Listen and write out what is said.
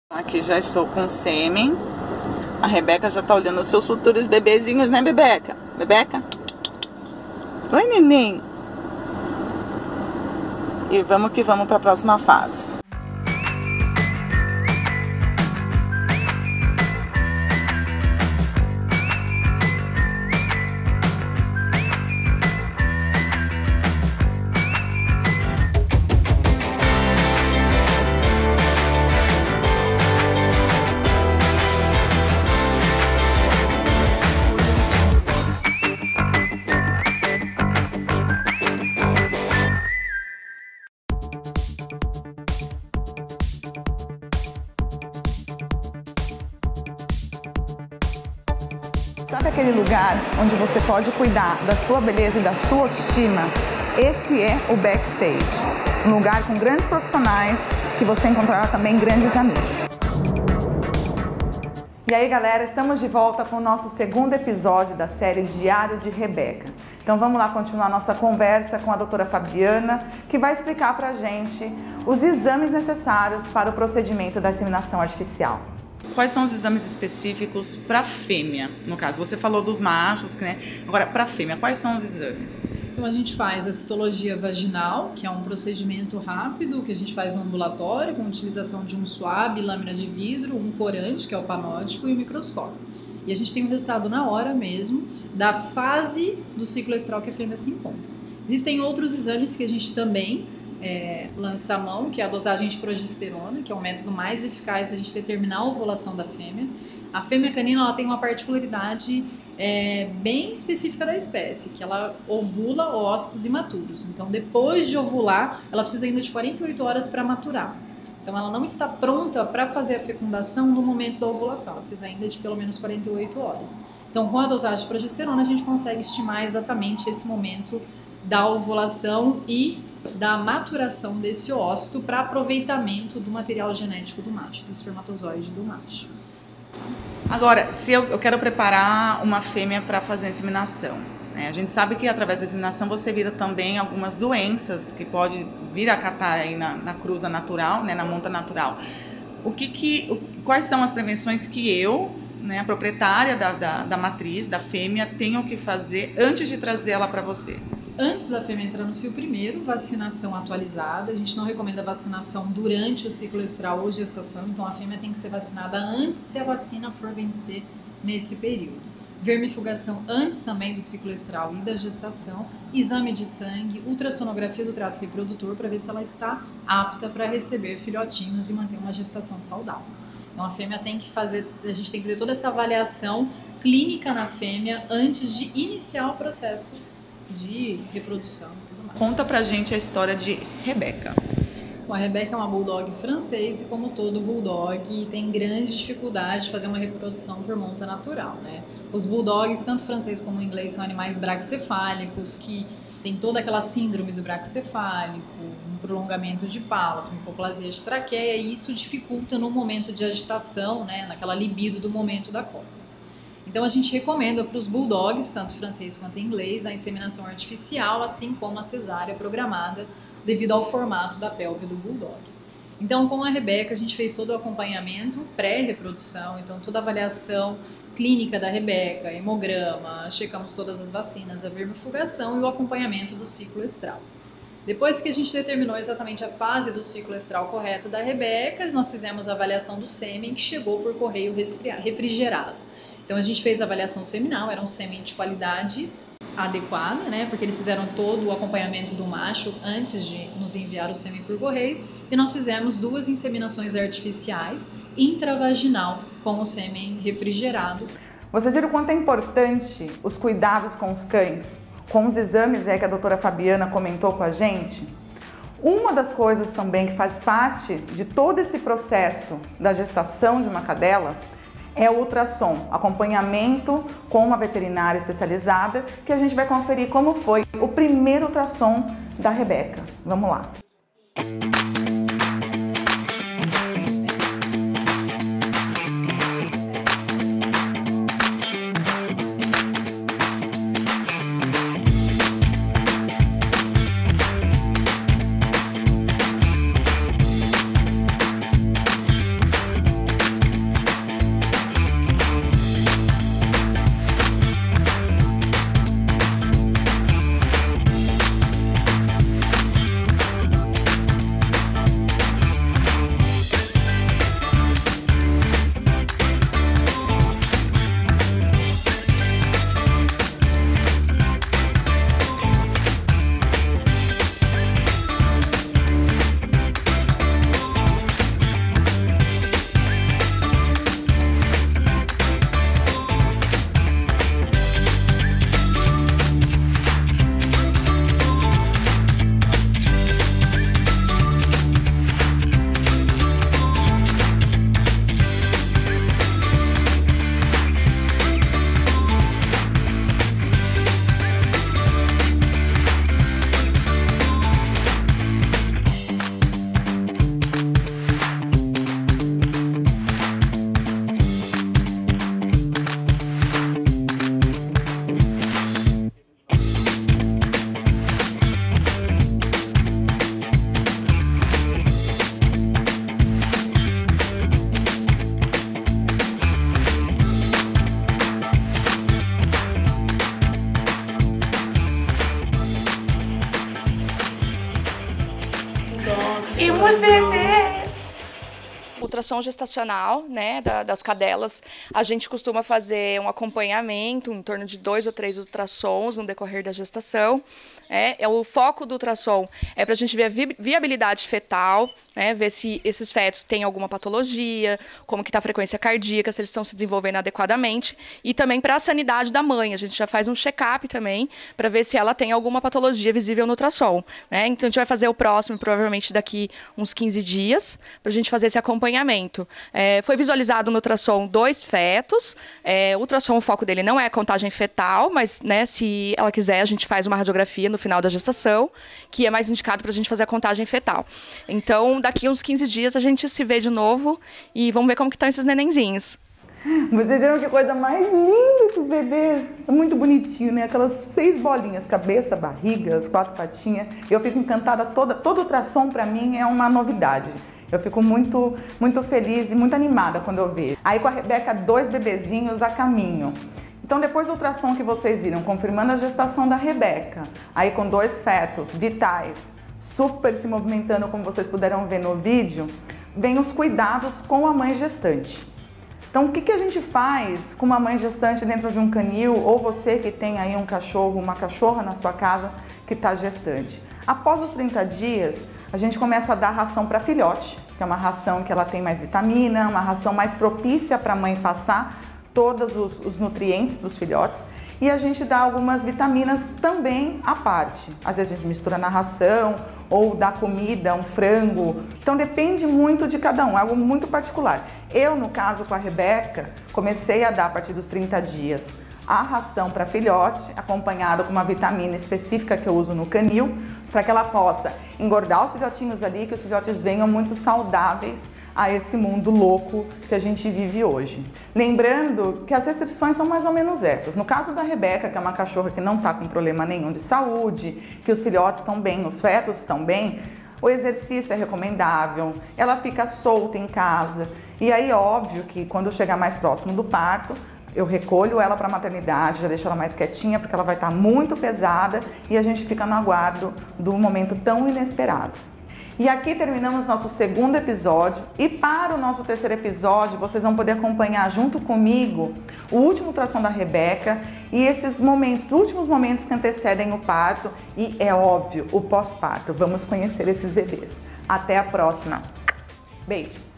Aqui já estou com o sêmen. A Rebeca já tá olhando os seus futuros bebezinhos, né, Bebeca? Bebeca? Oi, neném. E vamos que vamos para a próxima fase. Sabe aquele lugar onde você pode cuidar da sua beleza e da sua autoestima? Esse é o Backstage, um lugar com grandes profissionais que você encontrará também grandes amigos. E aí, galera, estamos de volta com o nosso segundo episódio da série Diário de Rebeca. Então vamos lá continuar nossa conversa com a doutora Fabiana, que vai explicar pra gente os exames necessários para o procedimento da inseminação artificial. Quais são os exames específicos para fêmea? No caso, você falou dos machos, né? Agora, para fêmea, quais são os exames? Então, a gente faz a citologia vaginal, que é um procedimento rápido que a gente faz no ambulatório, com utilização de um suave, lâmina de vidro, um corante, que é o panótico, e o microscópio. E a gente tem um resultado na hora mesmo da fase do ciclo estral que a fêmea se encontra. Existem outros exames que a gente também lança a mão, que é a dosagem de progesterona, que é o método mais eficaz da gente determinar a ovulação da fêmea. A fêmea canina ela tem uma particularidade bem específica da espécie, que ela ovula ócitos imaturos. Então, depois de ovular, ela precisa ainda de 48 horas para maturar. Então, ela não está pronta para fazer a fecundação no momento da ovulação, ela precisa ainda de pelo menos 48 horas. Então, com a dosagem de progesterona, a gente consegue estimar exatamente esse momento da ovulação e da maturação desse ócito para aproveitamento do material genético do macho, do espermatozoide do macho. Agora, se eu quero preparar uma fêmea para fazer a inseminação, né? A gente sabe que através da inseminação você evita também algumas doenças que pode vir a catar aí na cruza natural, né, na monta natural. Quais são as prevenções que eu, né, a proprietária da matriz, da fêmea, tenho que fazer antes de trazer ela para você? Antes da fêmea entrar no cio primeiro, vacinação atualizada. A gente não recomenda vacinação durante o ciclo estral ou gestação, então a fêmea tem que ser vacinada antes se a vacina for vencer nesse período. Vermifugação antes também do ciclo estral e da gestação, exame de sangue, ultrassonografia do trato reprodutor para ver se ela está apta para receber filhotinhos e manter uma gestação saudável. Então a fêmea tem que fazer, a gente tem que fazer toda essa avaliação clínica na fêmea antes de iniciar o processo de reprodução e tudo mais. Conta pra gente a história de Rebeca. Bom, a Rebeca é uma bulldog francês e, como todo bulldog, tem grande dificuldade de fazer uma reprodução por monta natural, né? Os bulldogs, tanto francês como inglês, são animais braquicefálicos que tem toda aquela síndrome do braquicefálico, um prolongamento de palato, hipoplasia de traqueia, e isso dificulta no momento de agitação, né, naquela libido do momento da cópula. Então a gente recomenda para os bulldogs, tanto francês quanto inglês, a inseminação artificial, assim como a cesárea programada, devido ao formato da pelve do bulldog. Então, com a Rebeca, a gente fez todo o acompanhamento pré-reprodução, então toda a avaliação clínica da Rebeca, hemograma, checamos todas as vacinas, a vermifugação e o acompanhamento do ciclo estral. Depois que a gente determinou exatamente a fase do ciclo estral correta da Rebeca, nós fizemos a avaliação do sêmen, que chegou por correio refrigerado. Então a gente fez a avaliação seminal, era um sêmen de qualidade adequada, né? Porque eles fizeram todo o acompanhamento do macho antes de nos enviar o sêmen por correio, e nós fizemos 2 inseminações artificiais intravaginal com o sêmen refrigerado. Vocês viram o quanto é importante os cuidados com os cães, com os exames que a doutora Fabiana comentou com a gente? Uma das coisas também que faz parte de todo esse processo da gestação de uma cadela é o ultrassom, acompanhamento com uma veterinária especializada, que a gente vai conferir como foi o primeiro ultrassom da Rebeca. Vamos lá! ultrassom gestacional, né, das cadelas. A gente costuma fazer um acompanhamento, em torno de 2 ou 3 ultrassons no decorrer da gestação. O foco do ultrassom é para a gente ver a viabilidade fetal, né, ver se esses fetos têm alguma patologia, como que está a frequência cardíaca, se eles estão se desenvolvendo adequadamente, e também para a sanidade da mãe. A gente já faz um check-up também para ver se ela tem alguma patologia visível no ultrassom, né? Então a gente vai fazer o próximo, provavelmente daqui uns 15 dias, para a gente fazer esse acompanhamento. Foi visualizado no ultrassom 2 fetos. O ultrassom, o foco dele não é a contagem fetal, mas, né, se ela quiser, a gente faz uma radiografia no final da gestação, que é mais indicado para a gente fazer a contagem fetal. Então, daqui uns 15 dias a gente se vê de novo e vamos ver como que estão esses nenenzinhos. Vocês viram que coisa mais linda esses bebês? É muito bonitinho, né? Aquelas 6 bolinhas, cabeça, barriga, as 4 patinhas. Eu fico encantada, todo ultrassom para mim é uma novidade. Eu fico muito feliz e muito animada quando eu vejo. Aí com a Rebeca, 2 bebezinhos a caminho. Então depois do ultrassom que vocês viram, confirmando a gestação da Rebeca, aí com 2 fetos vitais, super se movimentando como vocês puderam ver no vídeo, vem os cuidados com a mãe gestante. Então o que a gente faz com uma mãe gestante dentro de um canil, ou você que tem aí um cachorro, uma cachorra na sua casa que está gestante? Após os 30 dias, a gente começa a dar ração para filhote, que é uma ração que ela tem mais vitamina, uma ração mais propícia para a mãe passar todos os nutrientes para os filhotes, e a gente dá algumas vitaminas também à parte. Às vezes a gente mistura na ração ou dá comida, um frango. Então depende muito de cada um, é algo muito particular. Eu, no caso com a Rebeca, comecei a dar a partir dos 30 dias a ração para filhote, acompanhada com uma vitamina específica que eu uso no canil, para que ela possa engordar os filhotinhos ali, que os filhotes venham muito saudáveis a esse mundo louco que a gente vive hoje. Lembrando que as restrições são mais ou menos essas. No caso da Rebeca, que é uma cachorra que não está com problema nenhum de saúde, que os filhotes estão bem, os fetos estão bem, o exercício é recomendável, ela fica solta em casa. E aí, óbvio que quando chegar mais próximo do parto, eu recolho ela para a maternidade, já deixo ela mais quietinha, porque ela vai estar muito pesada e a gente fica no aguardo do momento tão inesperado. E aqui terminamos nosso 2º episódio, e para o nosso 3º episódio vocês vão poder acompanhar junto comigo o último ultrassom da Rebeca e esses momentos, últimos momentos que antecedem o parto e, é óbvio, o pós-parto. Vamos conhecer esses bebês. Até a próxima. Beijos!